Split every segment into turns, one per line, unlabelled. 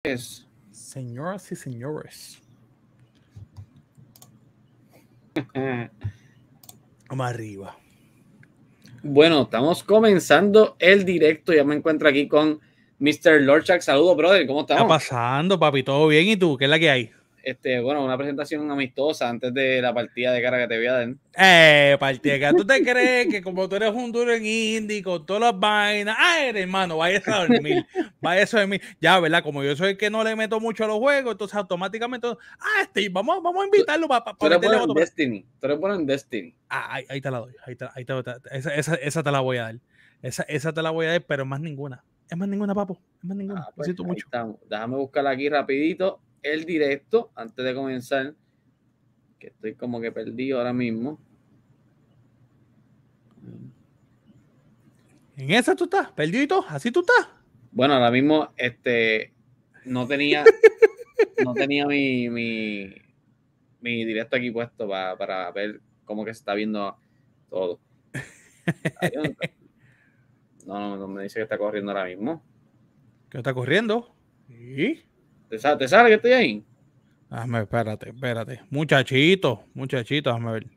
Señoras y señores. Vamos arriba.
Bueno, estamos comenzando el directo. Ya me encuentro aquí con Mr. Lordshak. Saludos, brother. ¿Cómo estamos?
¿Qué está pasando, papi? ¿Todo bien? ¿Y tú? ¿Qué es la que hay?
Bueno, una presentación amistosa antes de la partida de cara que te voy a dar.
Partida, ¿tú te crees que como tú eres un duro en indie con todas las vainas? Hermano, vaya a dormir. Vaya a dormir. Ya, ¿verdad? Como yo soy el que no le meto mucho a los juegos, entonces automáticamente, vamos a invitarlo para
meterle voto. Destiny. Tú eres bueno en Destiny.
Ahí te la doy. Esa te la voy a dar. Esa te la voy a dar, pero más ninguna. Es más ninguna, papo. Es más ninguna.
Pues, siento mucho. Estamos. Déjame buscar aquí rapidito el directo antes de comenzar. Que estoy como que perdido ahora mismo.
¿En esa tú estás? ¿Perdido? ¿Así tú estás?
Bueno, ahora mismo no tenía mi directo aquí puesto para ver cómo que se está viendo todo. No me dice que está corriendo ahora mismo.
¿Qué está corriendo? ¿Sí?
¿Te sale que estoy ahí?
Espérate. Muchachito, déjame ver.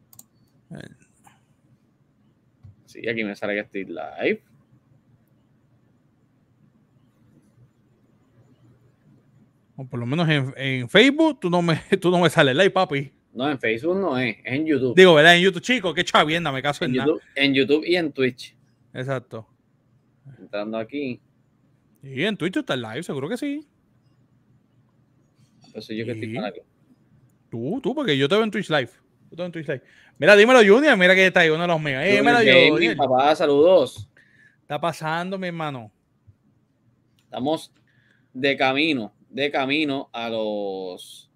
Sí, aquí me sale que estoy live.
O por lo menos en Facebook tú no me sales live, papi.
No, en Facebook no es en YouTube.
Digo, ¿verdad? En YouTube, chico, qué chavienda, me caso en
YouTube, nada. En YouTube y en Twitch.
Exacto.
Entrando aquí.
Y en Twitch está el live, seguro que sí.
Pues soy yo que estoy para aquí.
Tú, porque yo te veo en Twitch Live. Mira, dímelo, Junior. Mira que está ahí uno de los míos. Dímelo,
Junior. Papá, saludos.
Está pasando, mi hermano.
Estamos de camino a los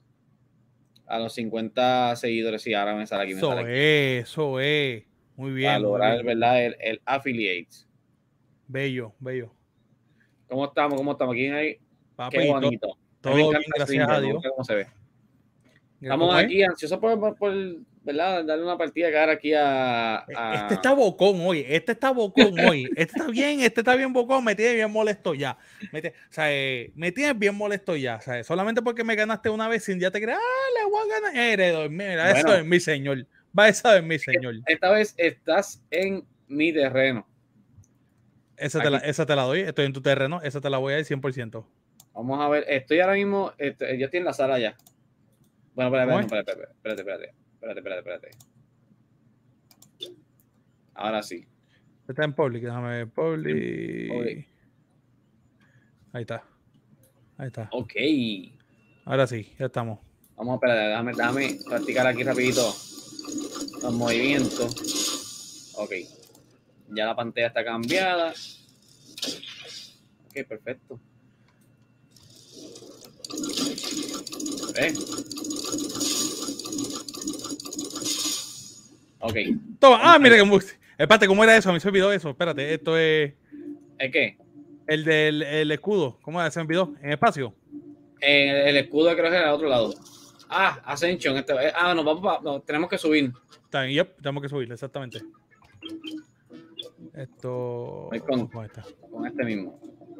50 seguidores. Y ahora me sale aquí.
Eso es. Muy bien.
Para lograr, ¿verdad? El affiliates.
Bello.
¿Cómo estamos? Aquí hay.
Papi,
qué bonito.
Todo bien, gracias a Dios.
¿Cómo se ve? Estamos aquí ansiosos por ¿verdad? Darle una partida de cara aquí a...
Este está bocón hoy. Este está bien bocón. Me tiene bien molesto ya. Me tienes bien molesto ya. ¿Sabes? Solamente porque me ganaste una vez sin ya te creas, le voy a ganar. Mira, bueno, eso es mi señor. Esa es mi señor.
Esta vez estás en mi terreno.
Esa te la doy. Estoy en tu terreno. Esa te la voy a dar 100%.
Vamos a ver. Estoy ahora mismo... yo estoy en la sala ya. Bueno, espérate. Ahora sí.
Está en public, déjame ver. Public. Ahí está.
Ok.
Ahora sí, ya estamos.
Vamos a esperar, déjame practicar aquí rapidito los movimientos. Ok. Ya la pantalla está cambiada. Ok, perfecto. Ok.
Toma. Mira que espérate, ¿cómo era eso? A mí se olvidó eso. Espérate, esto es...
¿El qué?
El del escudo. ¿Cómo era? ¿Se olvidó? ¿En espacio?
El escudo creo que era al otro lado. Ascension. Tenemos que subir.
Tenemos que subir, exactamente. Esto...
Con este mismo.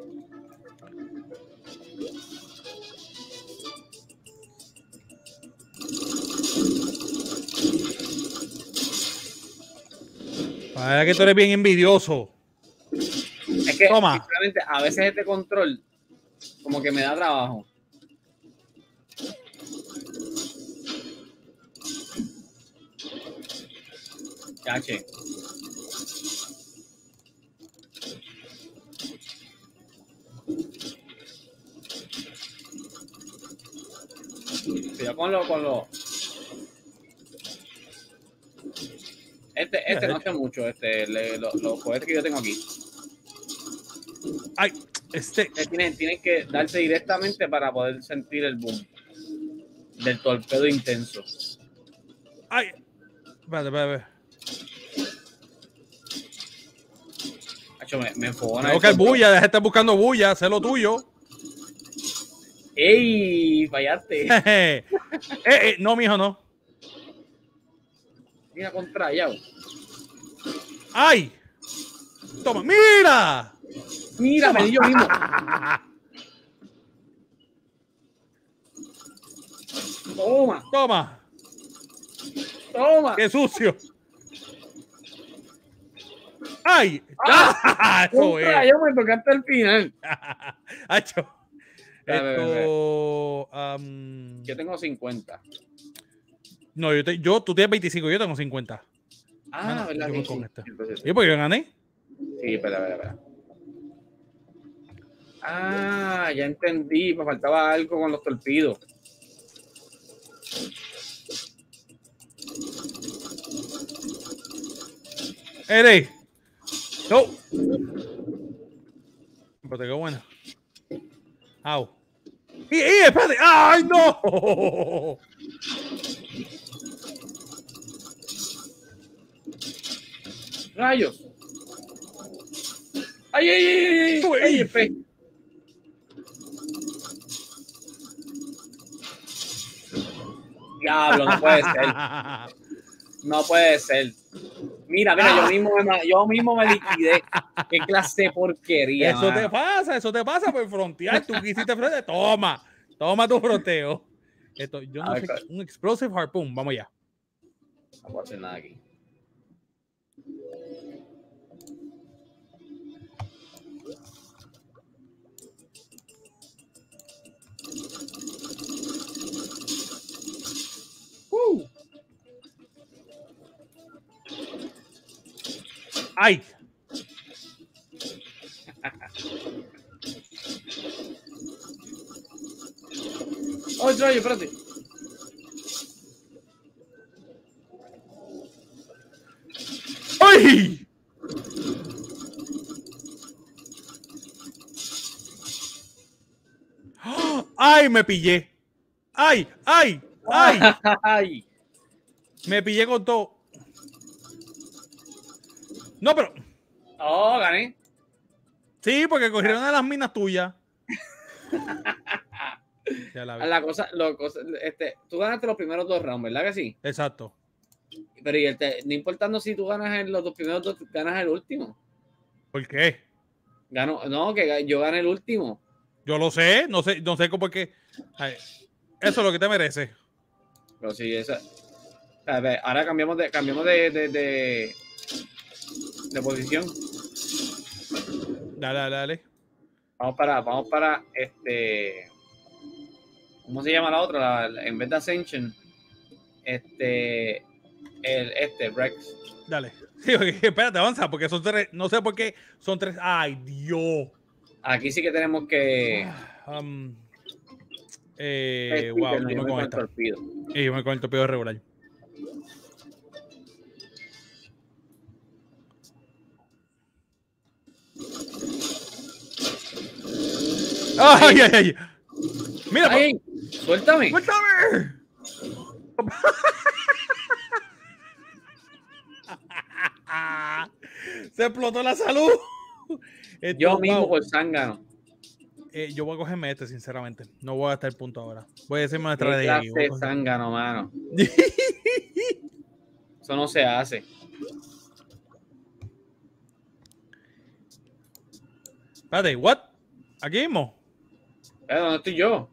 Para que tú eres bien envidioso.
Es que a veces este control como que me da trabajo. Cache. Cuidado con lo. Este no hace mucho, los cohetes que yo tengo aquí. Tienen que darse directamente para poder sentir el boom del torpedo intenso.
Espérate.
Me enfogona.
Tengo que el bulla, deja de estar buscando bulla, sé lo tuyo.
¡Ey! Fallaste.
No, mijo, no.
Mira contrallado.
¡Ay! Toma, mira.
Me di yo mismo. Toma,
Toma.
toma.
¡Qué sucio! ¡Ay!
¡Ah!
Eso es.
Yo me tocaste al final.
Hacho.
Espera.
Esto.
Yo tengo 50.
No, tú tienes 25, yo tengo 50.
Ah, ¿verdad?
Yo voy
Sí,
con
sí.
esta.
Entonces,
¿Y por qué yo gané?
sí, espera. Ah, ya entendí. Me faltaba algo con los torpedos.
¡Eres! ¡No! Pero te quedó buena. ¡Au! ¡Y espérate! ¡Ay, no!
¡Rayos! ¡Ay!
Sube,
¡Ay,
¡ay!
el pez! Diablo, no puede ser. No puede ser. Mira, yo mismo me liquidé. Qué clase de porquería.
Eso te pasa por frontear. Tú quisiste frontear. Toma tu fronteo. Yo no sé, un explosive harpoon. Vamos allá.
No puedo hacer nada aquí.
¡Ay!
¡Ay, rayo, espérate!
¡Ay! ¡Ay! Me pillé. ¡Ay! ¡Ay! ¡Ay!
¡Ay!
Me pillé con todo. No, pero.
¡Oh, gané!
Sí, porque cogieron una de las minas tuyas. Ya la vi.
Tú ganaste los primeros 2 rounds, ¿verdad que sí?
Exacto.
Pero no importando si tú ganas en los primeros 2, ganas el último.
¿Por qué?
No, que yo gané el último.
Yo lo sé, no sé cómo es que. Ay, eso es lo que te merece.
Pero sí, a ver, ahora cambiamos de posición.
Dale.
Vamos para ¿cómo se llama la otra? En vez de Ascension, Rex.
Dale. Sí, okay, espérate, avanza, porque son 3. No sé por qué son 3. ¡Ay, Dios!
Aquí sí que tenemos que.
Wow, yo me con esta. Yo me con el torpedo regular. ¡Ay! ¡Mira!
¡Ay! ¡Suéltame!
¡Suéltame! Se explotó la salud.
Yo mismo por zángano.
Yo voy a cogerme sinceramente. No voy a gastar el punto ahora. Voy a decirme una
¿Qué
estrategia
clase de zángano, mano? Eso no se hace.
Espérate, ¿what? ¿Aquí mismo?
¿Dónde estoy yo?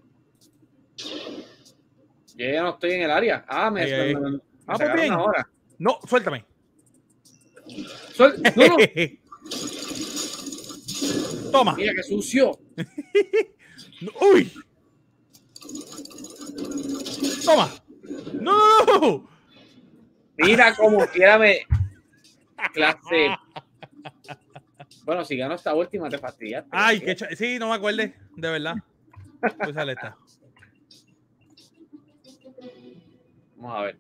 Yo ya no estoy en el área. Me sacaron
bien.
ahora.
No, suéltame.
No.
Toma.
Mira qué sucio.
Uy. Toma. No.
Mira como quiera clase. Bueno, si gano esta última te fastidiaste.
Ay, sí, no me acuerde, de verdad. Pues sale esta.
Vamos a ver.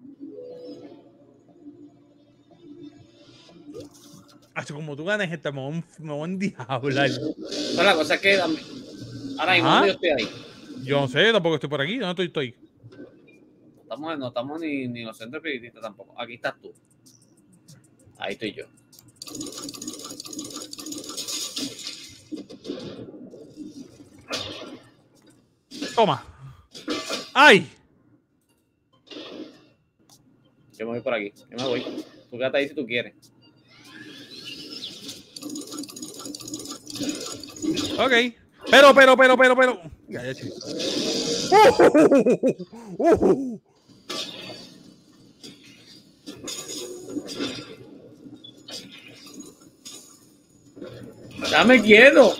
Como tú ganes esta, me voy a endiablar.
No, la cosa es que ahora mismo yo estoy ahí.
Yo no sé, tampoco estoy por aquí. ¿Dónde estoy?
No estamos ni en los centros espiritistas tampoco. Aquí estás tú. Ahí estoy yo.
Toma. ¡Ay!
Yo me voy por aquí. Yo me voy. Tú quédate ahí si tú quieres.
Ok. Pero. Ya, che.
Dame quieto.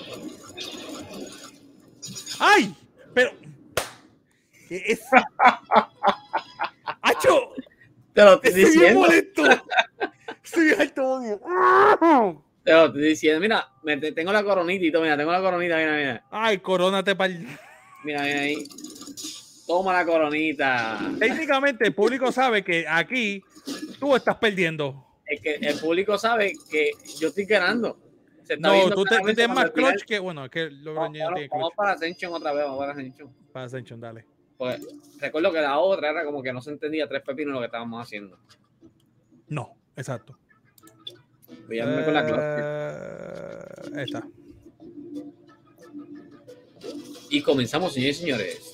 ¡Ay! Pero. ¿Qué es? ¡Acho!
Te lo estoy
Estoy bien
diciendo.
molesto. Estoy bien alto odio.
Te lo estoy diciendo. Mira, tengo la coronita y todo. Mira, tengo la coronita. Mira.
Ay, corónate pa'l.
Mira ahí. Toma la coronita.
Técnicamente el público sabe que aquí tú estás perdiendo.
Es que el público sabe que yo estoy ganando. Se está
No,
viendo
tú
claramente
tienes más
cuando al final-
clutch que. Bueno, es que LeBron James no tiene
Vamos
clutch.
para Ascension otra vez. Vamos para Ascension.
Para Ascension, dale.
Pues recuerdo que la otra era como que no se entendía tres pepinos lo que estábamos haciendo.
No, exacto.
Voy a irme con la clase.
Ahí está.
Y comenzamos, señores y señores.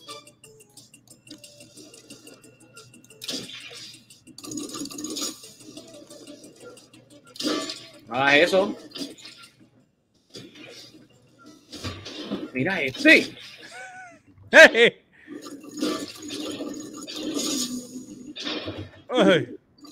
No hagas eso. Mira este.
¡Hey! ¡Ay!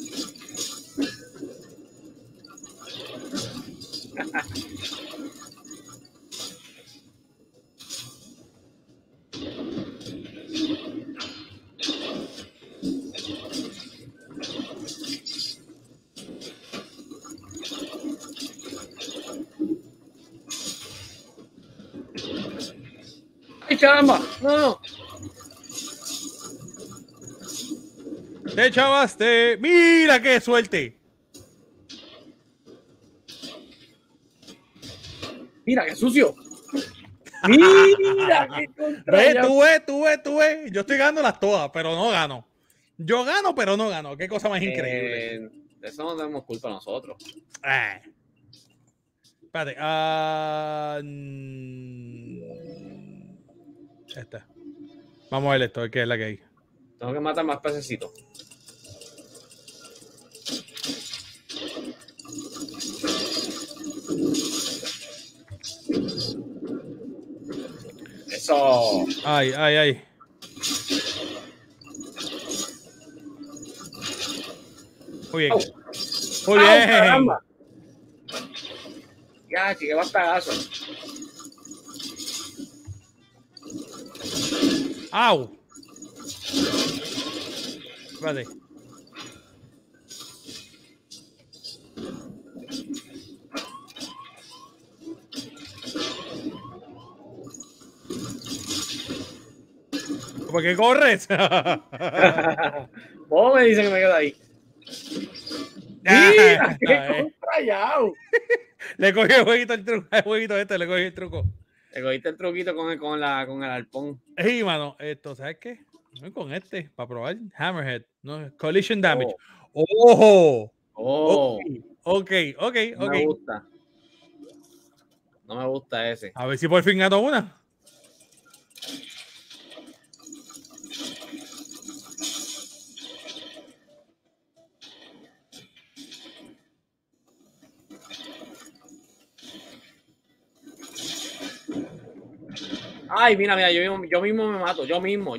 ¡Ay, caramba! No.
¡Te chavaste! ¡Mira qué suerte!
Mira qué sucio. Mira qué
Ve,
contra.
tú ves. Yo estoy ganando las todas, pero no gano. Yo gano, pero no gano. Qué cosa más increíble.
De eso no tenemos culpa nosotros.
Espérate. Esta. Vamos a ver esto, que es la que hay.
Tengo que matar más pececitos. Eso.
Ay. Muy bien. Muy bien.
Caramba. Ya, chique, bastagazo.
¡Au! Espérate. ¿Por qué corres?
Vos me dice que me quedo ahí. Mira, qué contrallado.
Le cogí el jueguito el truco. El jueguito este, le cogí el truco.
Te cogiste el truquito con el arpón.
Sí, mano. Esto, ¿sabes qué? Voy con este para probar Hammerhead. No, collision damage. ¡Ojo!
Oh.
Ok.
No me gusta. No me gusta ese.
A ver si por fin gano una.
Ay, mira, yo mismo me mato, yo mismo.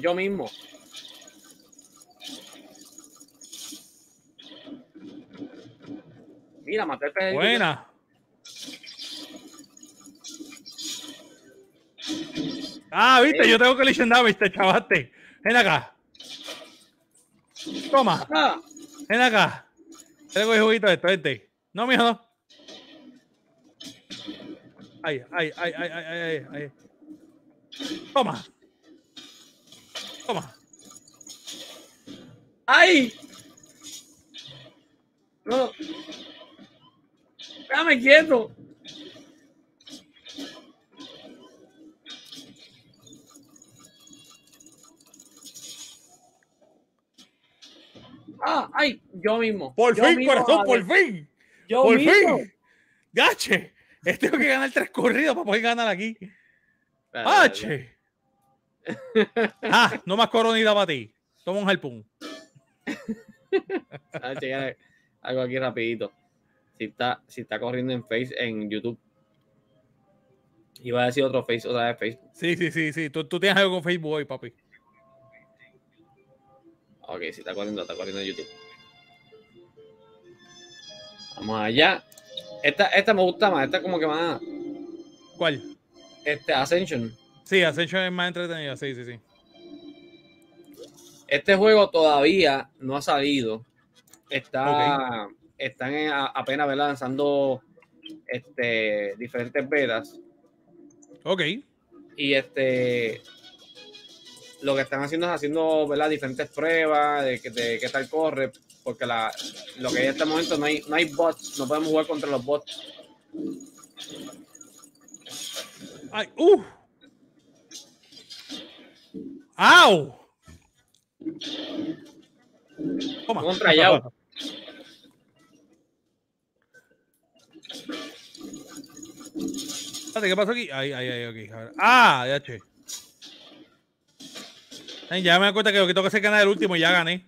Mira, maté el pez.
Buena. Viste, yo tengo collision damage, te chavaste. Ven acá. Toma. Ven acá. Te coge el juguito de esto, este. No, mijo, no. Ay. Toma.
¡Ay! No. Déjame quieto. Ay, yo mismo.
Por
yo
fin,
mismo,
corazón, por fin.
Yo
por
mismo.
fin. Gache. Tengo que ganar 3 corridos para poder ganar aquí. Gache. No más coronita para ti. Toma un harpón.
Algo aquí rapidito. Si está corriendo en YouTube. Iba a decir otro face, otra vez Facebook.
Sí. Tú tienes algo con Facebook hoy, papi.
Ok, sí, está corriendo YouTube. Vamos allá. Esta me gusta más, esta como que más.
¿Cuál?
Ascension.
Sí, Ascension es más entretenido, sí.
Este juego todavía no ha salido.
Ok.
Están apenas, ¿verdad? Lanzando diferentes betas.
Ok.
Y lo que están haciendo es haciendo, ¿verdad? Diferentes pruebas de qué tal corre. Porque lo que hay en este momento no hay bots. No podemos jugar contra los bots.
Ay, ¡Au! Toma.
Contra Yao.
¿Qué pasó aquí? Ahí, ok. A ver. Ya che. Ay, ya me doy cuenta que lo que tengo que hacer es ganar el último y ya gané.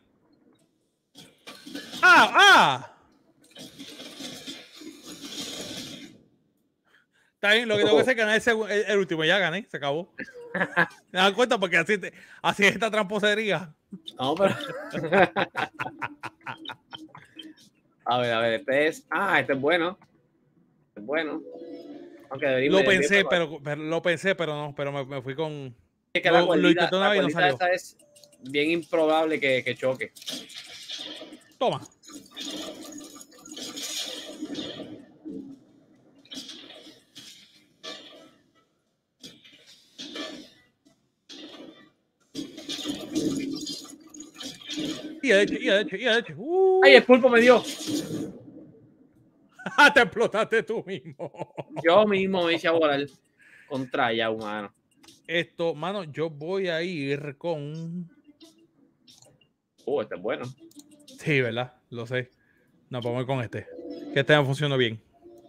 Está bien, lo que tengo que hacer es ganar el último y ya gané, se acabó. ¿Me das cuenta? Porque así es esta tramposería.
No, pero. A ver, este es bueno. Este es bueno. Aunque
Lo pensé, pero no, pero me fui con.
Es que
Lo intenté una vez y no salió.
esa es bien improbable que choque.
Toma. Y de hecho.
¡Ay, el pulpo me dio!
Te explotaste tú mismo.
Yo mismo me hice a volar contra ya, humano.
Mano, yo voy a ir con.
Este es bueno.
Sí, ¿verdad? Lo sé. No, vamos con este. Que este me funcionó bien.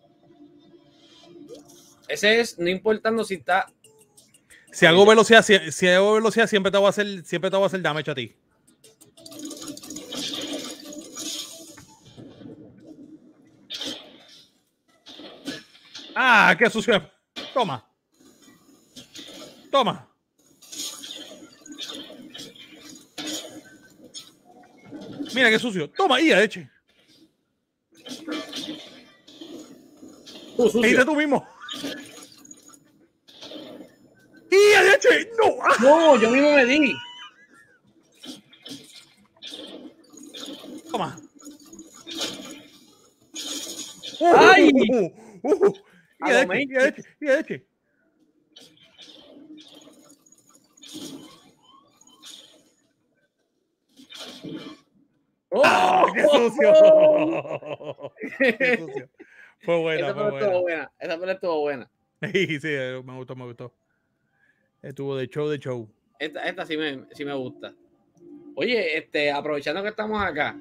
Ese es, no importando si está.
Si hago velocidad, siempre te voy a hacer damage a ti. ¡Qué sucio! Toma. Mira qué sucio. Toma, y leche.
Sucio.
Tú mismo. ¡Y leche! ¡No!
No, yo mismo me di.
Toma.
¡Ay!
Y leche.
¡Oh!
¡Qué sucio! ¡Qué sucio! Fue buena.
Esa pelea estuvo buena.
Sí, me gustó. Estuvo de show.
Esta sí me gusta. Oye, aprovechando que estamos acá,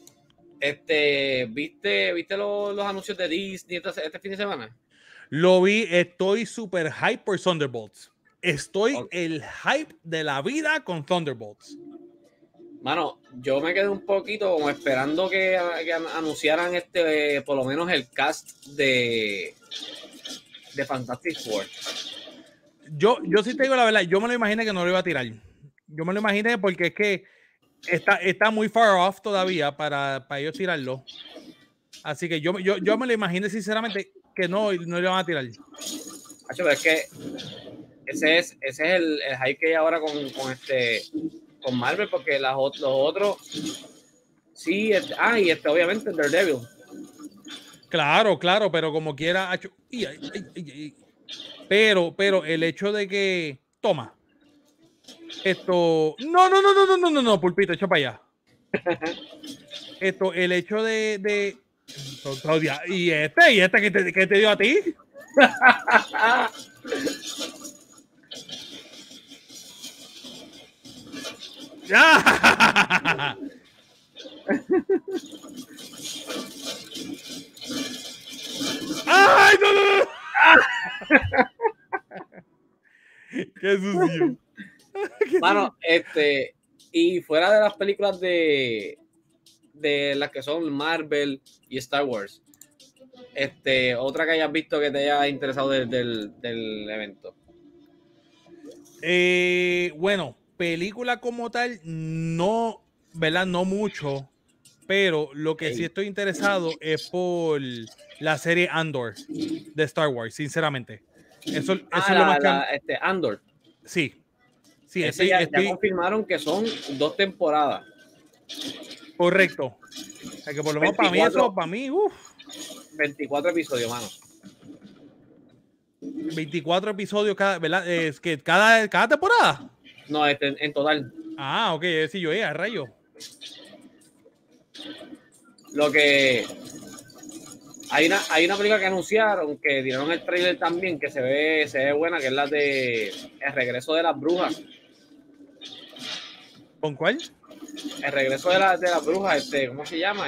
¿viste los anuncios de Disney este fin de semana?
Lo vi, estoy super hype por Thunderbolts. Estoy el hype de la vida con Thunderbolts.
Mano, yo me quedé un poquito como esperando que anunciaran por lo menos el cast de Fantastic Four.
Yo sí te digo la verdad, yo me lo imaginé que no lo iba a tirar. Yo me lo imaginé porque es que está muy far off todavía para ellos tirarlo. Así que yo me lo imaginé sinceramente que no lo iban a tirar.
Pero es que ese es el hype que hay ahora con Marvel, porque los otros sí, y obviamente Daredevil.
Claro, pero como quiera, pero el hecho de que toma no, pulpito, echa para allá. El hecho de y este que te dio a ti. ¡Ya! ¡Ay, no! ¡Qué sucio!
Mano, y fuera de las películas de las que son Marvel y Star Wars, Otra que hayas visto que te haya interesado del evento.
Bueno, película como tal, no, ¿verdad? No mucho, pero lo que sí estoy interesado es por la serie Andor de Star Wars, sinceramente. Eso es lo más que...
Andor.
Sí, sí,
Ese ya confirmaron que son 2 temporadas.
Correcto. O sea, que por lo menos
24,
para mí, uff.
24 episodios, mano.
24 episodios cada, ¿verdad? Es que cada temporada.
No, en total.
Ah, ok, sí, yo a rayo.
Lo que hay una película que anunciaron, que dieron el trailer también, que se ve buena, que es la de El regreso de las brujas.
¿Con cuál?
El regreso de las brujas, ¿cómo se llama?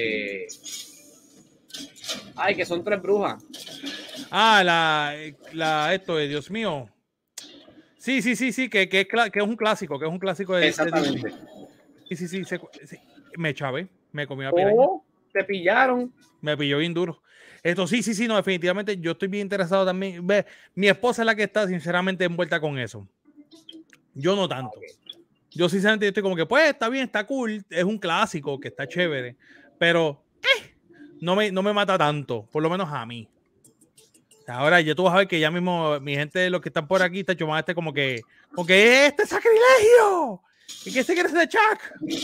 Ay, que son 3 brujas.
Ah, esto de Dios mío. Sí, que es un clásico,
Exactamente.
De Disney. Sí. Me chavé, me comió la piraña.
Te pillaron.
Me pilló bien duro. Esto sí, no, definitivamente yo estoy bien interesado también. Mi esposa es la que está sinceramente envuelta con eso. Yo no tanto. Okay. Yo sinceramente estoy como que, pues, está bien, está cool, es un clásico que está chévere, pero no me mata tanto, por lo menos a mí. Ahora ya tú vas a ver que ya mismo mi gente, los que están por aquí, está chumando como que este sacrilegio. ¿Y qué se quiere de Chuck?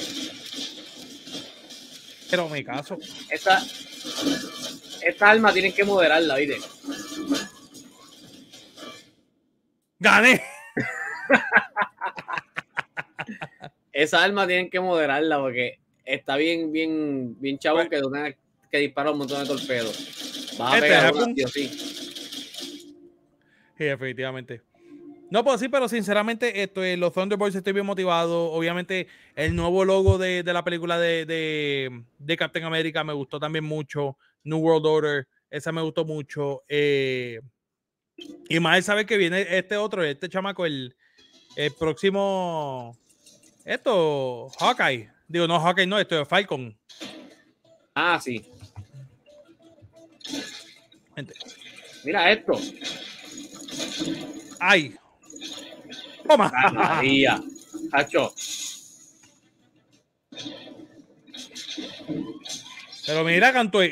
Pero me caso.
Esta alma tienen que moderarla, ¿viste?
¡Gané!
Esa alma tienen que moderarla porque está bien chabón que tenga que disparar un montón de torpedos. Vas a pegar una, tío, sí.
Sí, definitivamente. No, pues sí, pero sinceramente los Thunderbolts estoy bien motivado. Obviamente el nuevo logo de la película de Captain America me gustó también mucho. New World Order, esa me gustó mucho. Y más sabe que viene este chamaco, el próximo, Hawkeye. Digo, no, Hawkeye no, esto es Falcon.
Ah, sí.
Gente.
Mira esto.
¡Ay! ¡Toma!
María, Hacho.
Pero mira, Cantué.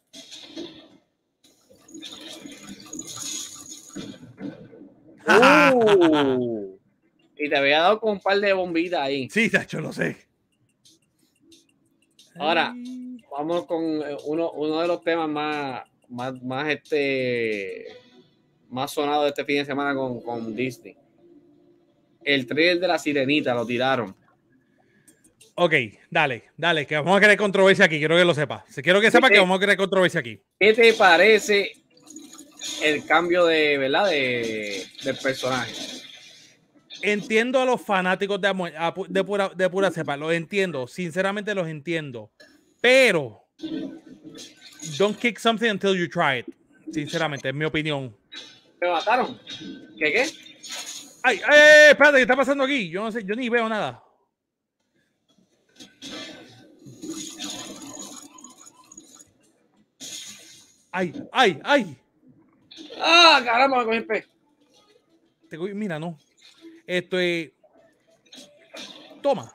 Y te había dado con un par de bombitas ahí.
Sí, Tacho, lo sé.
Ahora, vamos con uno de los temas más sonado de este fin de semana con Disney. El trailer de La Sirenita lo tiraron.
Ok, dale, que vamos a crear controversia aquí, quiero que lo sepas. Quiero que sepas que vamos a crear controversia aquí.
¿Qué te parece el cambio del personaje?
Entiendo a los fanáticos de pura cepa, los entiendo, sinceramente los entiendo, pero don't kick something until you try it, sinceramente, es mi opinión.
¿Me mataron? ¿Qué?
Ay, espérate, ¿qué está pasando aquí? Yo no sé, yo ni veo nada. Ay.
Ah, caramba, me cogí el pez.
Mira, no. Esto es. Toma.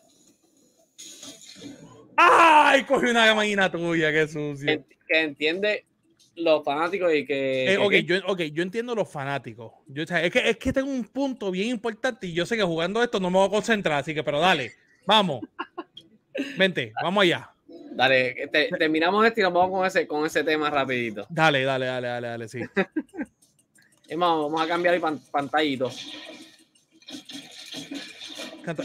¡Ay! Cogí una máquina tuya, qué sucio.
Que entiende los fanáticos y que.
Yo entiendo los fanáticos. Es que tengo un punto bien importante y yo sé que jugando esto no me voy a concentrar, así que, pero dale, vamos. Vente, vamos allá.
Dale, terminamos esto y nos vamos con ese tema rapidito.
Dale, sí.
Vamos a cambiar el pantallito.
Canta.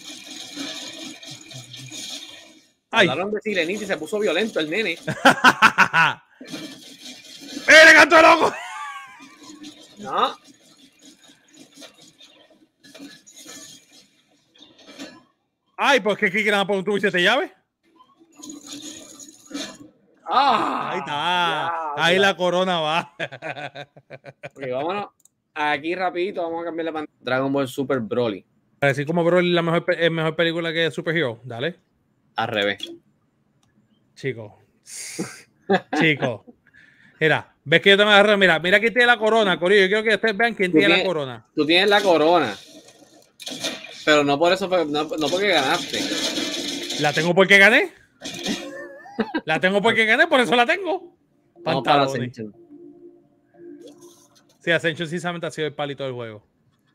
Hablaron de Sirenita y se puso violento el nene.
¡Le cantó loco!
No.
Ay, pues que quieren poner un tubo y 7 llaves. Ahí está. Ahí la corona va.
Ok, vámonos. Aquí rapidito vamos a cambiar la pantalla. Dragon Ball Super Broly.
Para decir como Broly la mejor película que Superhero. Dale.
Al revés.
Chico. Mira, ves que yo te me agarro. Mira, mira quién tiene la corona, Corillo. Yo quiero que ustedes vean quién tiene la corona.
Tú tienes la corona. Pero no por eso, no porque ganaste.
La tengo porque gané. La tengo porque gané, por eso la tengo.
Vamos para Ascension.
Sí, Ascension sinceramente ha sido el palito del juego.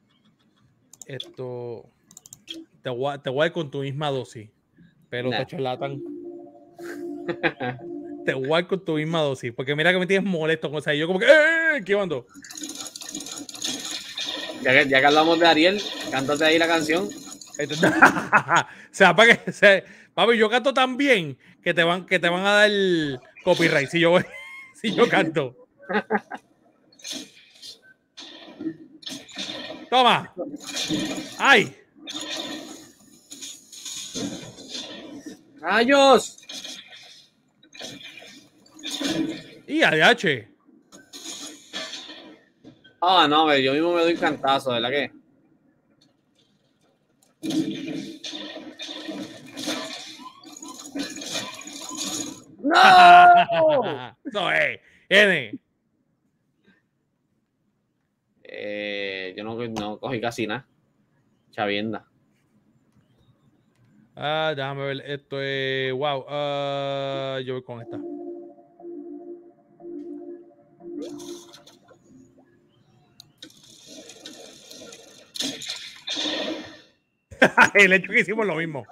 Esto. Te voy a ir con tu misma dosis. Pero te charlatan. Te voy a ir con tu misma dosis. Porque mira que me tienes molesto con esa. Y yo como que, ¿qué mando?
Ya que hablamos de Ariel, cántate ahí la canción.
O sea, para que papi, yo canto tan bien que te van a dar el copyright si yo canto. Toma. ¡Ay!
¡Rayos!
Y ADH.
Ah, no, yo mismo me doy cantazo, ¿verdad que? ¡No!
No, N.
Yo no cogí casi nada. Chavienda.
Déjame ver. Esto es. Wow. Yo voy con esta. El hecho que hicimos lo mismo.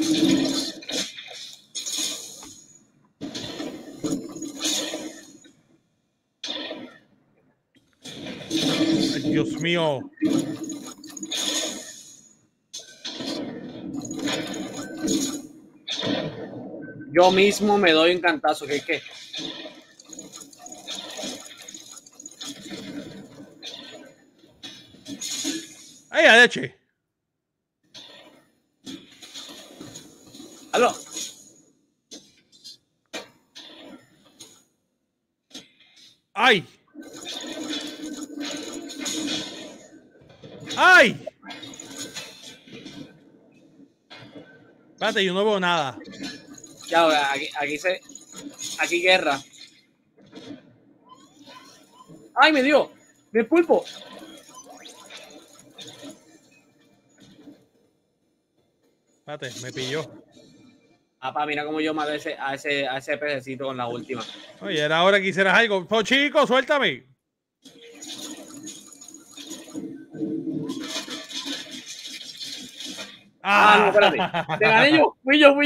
Ay, Dios mío.
Yo mismo me doy un cantazo. ¿Qué?
¡Ay, ADH!
¡Aló!
¡Ay! ¡Ay! Espérate, yo no veo nada.
Ya, aquí guerra. ¡Ay, me dio! ¡Me pulpo!
Espérate, me pilló.
Papá, mira cómo yo maté a ese pececito con la última.
Oye, era hora que hicieras algo. Oh, chico, suéltame.
No, espérate. Te gané yo. Fui yo.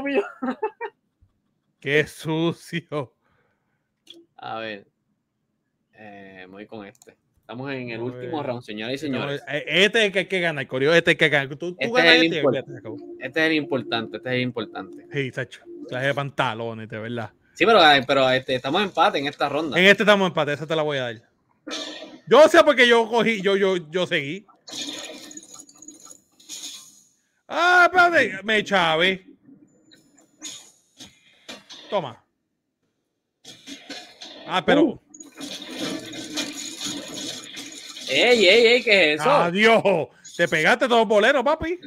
Qué sucio.
A ver. Voy con este. Estamos en el último round, señoras y señores.
Este es el que hay que ganar, Corio. Este es el que gana. Tú
este
ganas
es este es el importante.
Sí, Sacho. Clase de pantalones, de verdad.
Sí, pero estamos en empate en esta ronda.
En este estamos en empate, esa te la voy a dar. Yo sé porque yo cogí, yo seguí. Espérate, me chave. Toma. Pero.
¡Ey! ¿Qué es eso?
¡Adiós! Te pegaste todos los boleros, papi.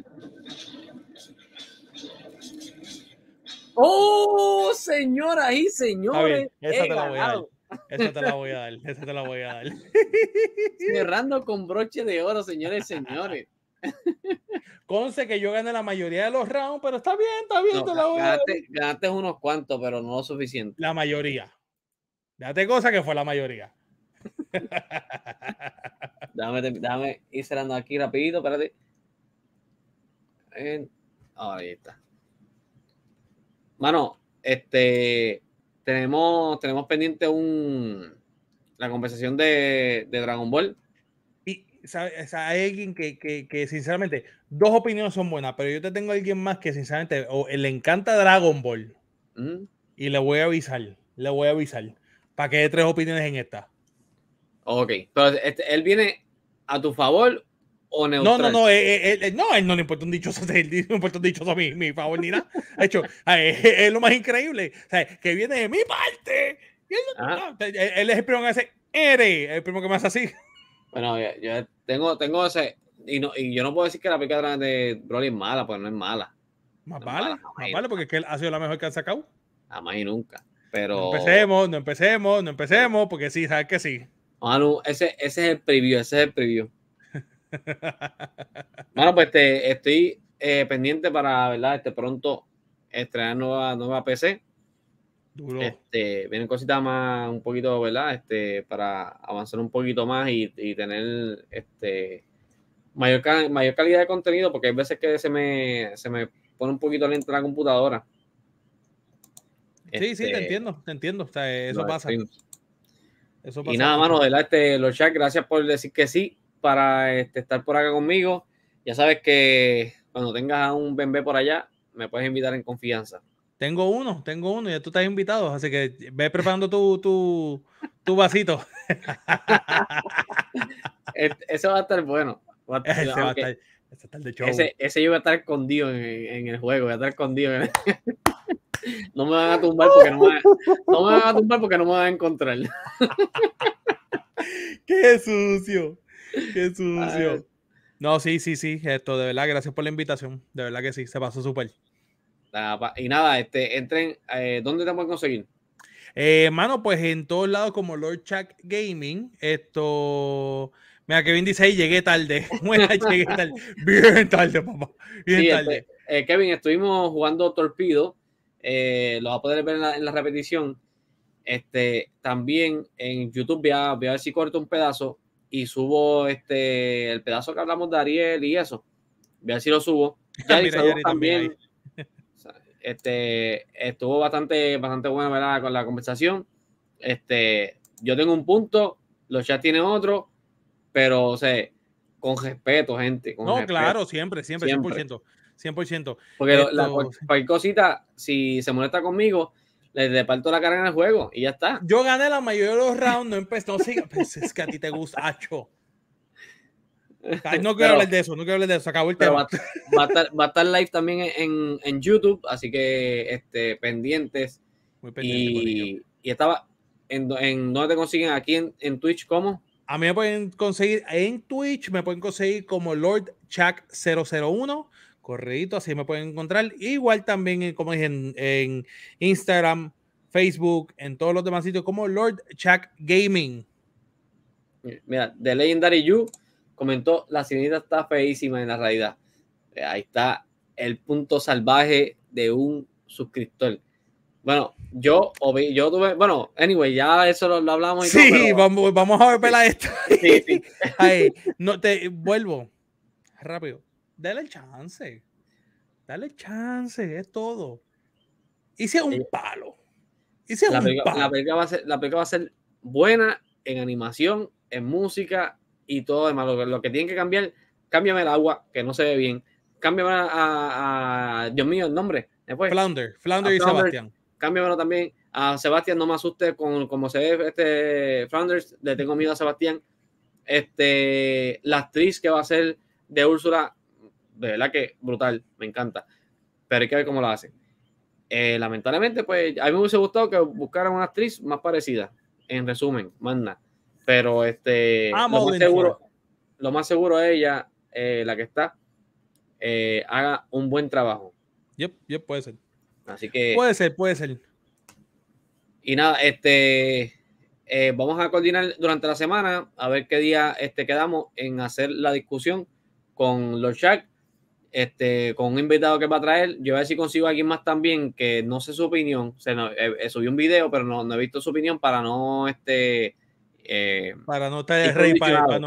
¡Oh, señoras y señores!
Esa te la voy a dar. Esa te la voy a dar.
Cerrando con broche de oro, señores y señores.
Conce que yo gané la mayoría de los rounds, pero está bien, no, te la voy a dar.
Ganaste unos cuantos, pero no lo suficiente.
La mayoría. Date cosa que fue la mayoría.
Déjame ir cerrando aquí rapidito, espérate. Ahí está. Mano, tenemos pendiente la conversación de Dragon Ball.
Y hay alguien que sinceramente, dos opiniones son buenas, pero yo te tengo a alguien más que sinceramente le encanta Dragon Ball. Y le voy a avisar. Para que dé tres opiniones en esta.
Ok, pero él viene a tu favor o neutral.
No, él no le importa un dichoso, a mi favor ni nada. De hecho, es lo más increíble, o sea, que viene de mi parte. Él es el primero que hace, el primero que me hace así.
Bueno, yo tengo ese, y yo no puedo decir que la película de Broly es mala, pues no es mala.
Más vale, porque es que él ha sido la mejor que han sacado.
Jamás y nunca. Pero
No empecemos, porque sí, sabes que sí.
Manu, ese es el preview. Bueno, pues estoy pendiente para, ¿verdad? Pronto estrenar nueva PC.
Duro.
Vienen cositas más, un poquito, ¿verdad? Para avanzar un poquito más y tener mayor calidad de contenido, porque hay veces que se me pone un poquito lenta la computadora.
Sí, te entiendo. O sea, eso pasa.
Streams.
Eso
Y
pasa
nada,
mucho.
mano, ¿verdad? Los chats, gracias por decir que sí para estar por acá conmigo. Ya sabes que cuando tengas un bebé por allá, me puedes invitar en confianza.
Tengo uno, ya tú estás invitado, así que ve preparando tu vasito.
Eso va a estar bueno.
Ese va a
Aunque
estar de show.
ese yo voy a estar escondido en el juego, voy a estar escondido. No me van a tumbar porque no me van a tumbar porque no me van a encontrar.
¡Qué sucio! ¡Qué sucio!
Ay,
No, sí. Esto, de verdad, gracias por la invitación. De verdad que sí, se pasó súper.
y nada, entren, ¿dónde te pueden conseguir?
Mano, pues en todos lados como Lord Chuck Gaming, esto... Mira, Kevin dice ahí, llegué tarde. Bueno, llegué tarde. Bien tarde, papá. Bien
Sí,
tarde.
Kevin, estuvimos jugando Torpedo. Lo vas a poder ver en la repetición. También en YouTube voy a ver si corto un pedazo y subo el pedazo que hablamos de Ariel y eso. Voy a ver si lo subo. Yari,
Mira,
saludos
Yari también
también.
ahí.
Estuvo bastante buena, ¿verdad? Con la conversación. Yo tengo un punto, los chats tienen otro, pero o sea, con respeto, gente, con
No,
respeto.
claro, siempre,
Siempre.
100%. 100%.
Porque
Esto,
cualquier cosita, si se molesta conmigo, le parto la cara en el juego y ya está.
yo gané la mayoría de los rounds, no empecé, no siga, pues es que a ti te gusta, acho. No quiero hablar de eso, se acabó el
Pero
tema.
va a estar live también en YouTube, así que pendientes.
Muy pendiente, corillo.
Y estaba en ¿dónde te consiguen? Aquí en Twitch, ¿cómo?
A mí me pueden conseguir en Twitch, me pueden conseguir como Lord Chuck 001, correcto, así me pueden encontrar. Igual también, como dije, en Instagram, Facebook, en todos los demás sitios como Lord Chuck Gaming.
Mira, The Legendary You comentó, la sirenita está feísima en la realidad. Ahí está el punto salvaje de un suscriptor. Bueno, yo tuve, bueno, anyway, ya eso lo hablamos y todo,
Sí,
pero
vamos a ver pela esto.
sí.
Ay, no te vuelvo rápido. Dale chance. Dale chance, es todo. Hice un palo. Hice
La
un
película,
palo.
la película va a ser buena en animación, en música y todo demás. Lo que tienen que cambiar, cámbiame el agua, que no se ve bien. Cámbiame Dios mío, el nombre. Después,
Flounder
a
y
Flounder,
Sebastián.
cámbiamelo también. A Sebastián, no me asuste con como se ve Flounders, le tengo miedo a Sebastián. La actriz que va a ser de Úrsula, de verdad que brutal, me encanta. Pero hay que ver cómo la hacen. Lamentablemente, pues a mí me hubiese gustado que buscaran una actriz más parecida, en resumen, manda. Pero lo más seguro es ella, la que está, haga un buen trabajo.
Yep, puede ser.
Así que,
Puede ser.
y nada, vamos a coordinar durante la semana a ver qué día quedamos en hacer la discusión con los Shaq, con un invitado que va a traer. Yo voy a ver si consigo a alguien más también que no sé su opinión. Subí un video, pero no he visto su opinión para no
Para no estar
ir
rey,
condicionado.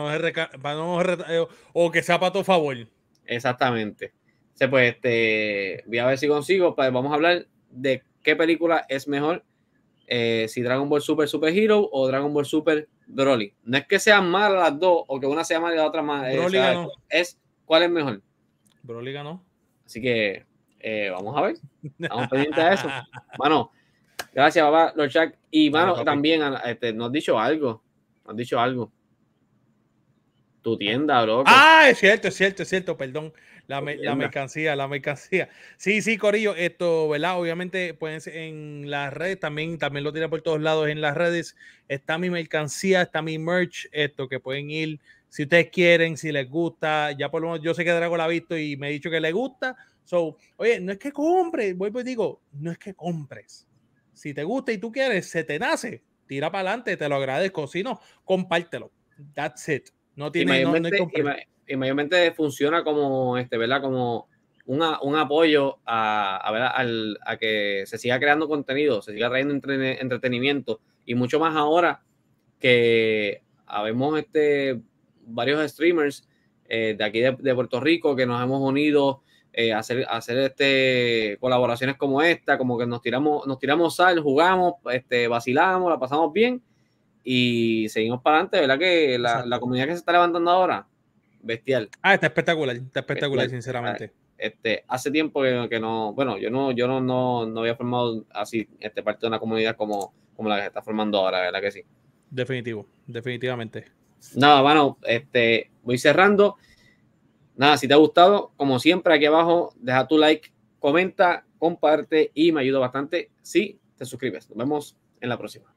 o que sea para tu favor.
Exactamente. Pues voy a ver si consigo. Pues vamos a hablar de qué película es mejor. Si Dragon Ball Super Super Hero o Dragon Ball Super Broly. No es que sean malas las dos o que una sea mala y la otra más.
Broly ganó.
Es cuál es mejor.
Broly ganó.
Así que vamos a ver. Estamos pendientes a eso. Mano, gracias, papá, los Jack. Y,
Dale,
mano,
papi.
también nos has dicho algo. Tu tienda, bro.
Es cierto, perdón. La mercancía. Sí, Corillo, esto, ¿verdad? Obviamente, pues en las redes, también lo tiene por todos lados en las redes. Está mi mercancía, está mi merch, esto que pueden ir si ustedes quieren, si les gusta. Ya por lo menos yo sé que Drago la ha visto y me ha dicho que le gusta. So, oye, no es que compres, vuelvo y digo, no es que compres. Si te gusta y tú quieres, se te nace, tira para adelante, te lo agradezco. Si no, compártelo. That's it. No tiene, no
y mayormente funciona como, ¿verdad? Como un apoyo a que se siga creando contenido, se siga trayendo entretenimiento, y mucho más ahora que habemos varios streamers de aquí de Puerto Rico que nos hemos unido a hacer colaboraciones como esta, como que nos tiramos sal, jugamos, vacilamos, la pasamos bien y seguimos para adelante, ¿verdad? Que la comunidad que se está levantando ahora, bestial.
Está espectacular, bestial. Sinceramente.
Hace tiempo que no, bueno, yo no había formado así parte de una comunidad como la que se está formando ahora, ¿verdad que sí?
Definitivamente.
Nada, mano, voy cerrando. Nada, si te ha gustado, como siempre, aquí abajo, deja tu like, comenta, comparte y me ayuda bastante si te suscribes. Nos vemos en la próxima.